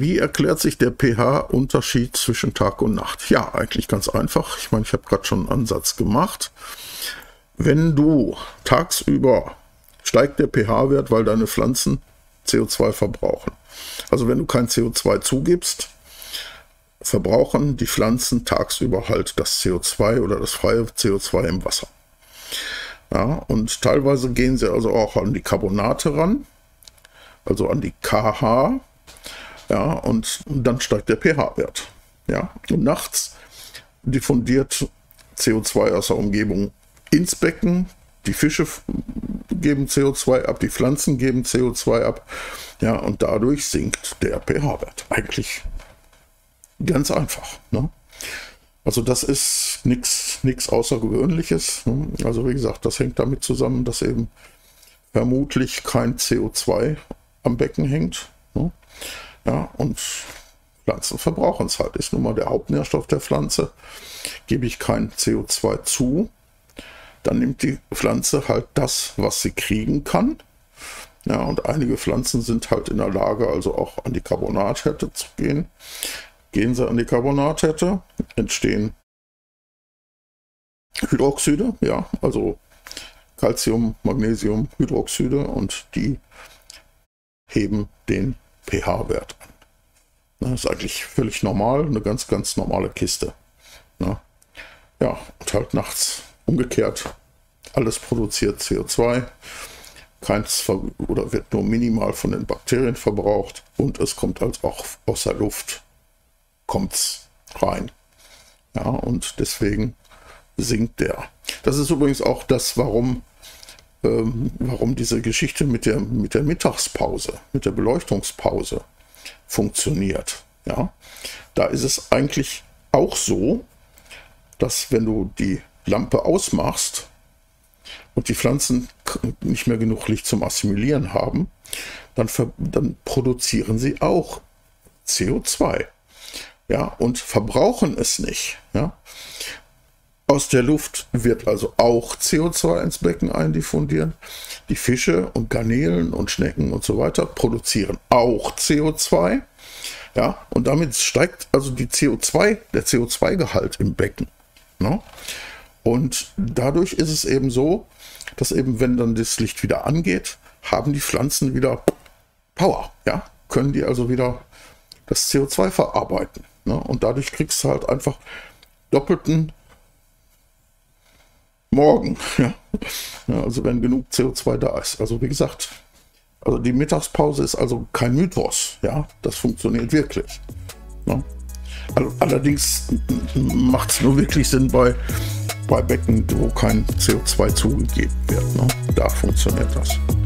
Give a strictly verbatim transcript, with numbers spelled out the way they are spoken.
wie erklärt sich der pH-Unterschied zwischen Tag und Nacht? Ja, eigentlich ganz einfach. Ich meine, ich habe gerade schon einen Ansatz gemacht. Wenn du tagsüber steigt der pH-Wert, weil deine Pflanzen C O zwei verbrauchen. Also wenn du kein C O zwei zugibst, verbrauchen die Pflanzen tagsüber halt das C O zwei oder das freie C O zwei im Wasser. Ja, und teilweise gehen sie also auch an die Carbonate ran, also an die K H, ja, und dann steigt der pH-Wert. Ja, und nachts diffundiert C O zwei aus der Umgebung ins Becken, die Fische geben C O zwei ab, die Pflanzen geben C O zwei ab, ja, und dadurch sinkt der pH-Wert. Eigentlich ganz einfach, ne? Also das ist nichts nichts Außergewöhnliches, ne? Also wie gesagt, das hängt damit zusammen, dass eben vermutlich kein C O zwei am Becken hängt, ne? Ja, und Pflanzen verbrauchen es halt. Ist nun mal der Hauptnährstoff der Pflanze. Gebe ich kein C O zwei zu, dann nimmt die Pflanze halt das, was sie kriegen kann. Ja, und einige Pflanzen sind halt in der Lage, also auch an die Carbonathärte zu gehen. Gehen sie an die Carbonathärte, entstehen Hydroxide, ja, also Calcium, Magnesium, Hydroxide, und die heben den pH-Wert an. Das ist eigentlich völlig normal, eine ganz, ganz normale Kiste. Ja, ja, und halt nachts umgekehrt, alles produziert C O zwei, keins oder wird nur minimal von den Bakterien verbraucht, und es kommt halt auch aus der Luft, kommt's rein. Ja, und deswegen sinkt der. Das ist übrigens auch das, warum, ähm, warum diese Geschichte mit der, mit der Mittagspause, mit der Beleuchtungspause funktioniert. Ja, da ist es eigentlich auch so, dass wenn du die Lampe ausmachst und die Pflanzen nicht mehr genug Licht zum Assimilieren haben, dann, dann produzieren sie auch C O zwei. Ja, und verbrauchen es nicht. Ja. Aus der Luft wird also auch C O zwei ins Becken eindiffundieren. Die Fische und Garnelen und Schnecken und so weiter produzieren auch C O zwei. Ja, und damit steigt also die C O zwei, der C O zwei Gehalt im Becken. Ne? Und dadurch ist es eben so, dass eben, wenn dann das Licht wieder angeht, haben die Pflanzen wieder Power. Ja? Können die also wieder das C O zwei verarbeiten. Ne? Und dadurch kriegst du halt einfach doppelten Morgen. Ja? Ja, also wenn genug C O zwei da ist. Also wie gesagt, also die Mittagspause ist also kein Mythos. Ja? Das funktioniert wirklich. Ne? Allerdings macht es nur wirklich Sinn bei, bei Becken, wo kein C O zwei zugegeben wird. Ne? Da funktioniert das.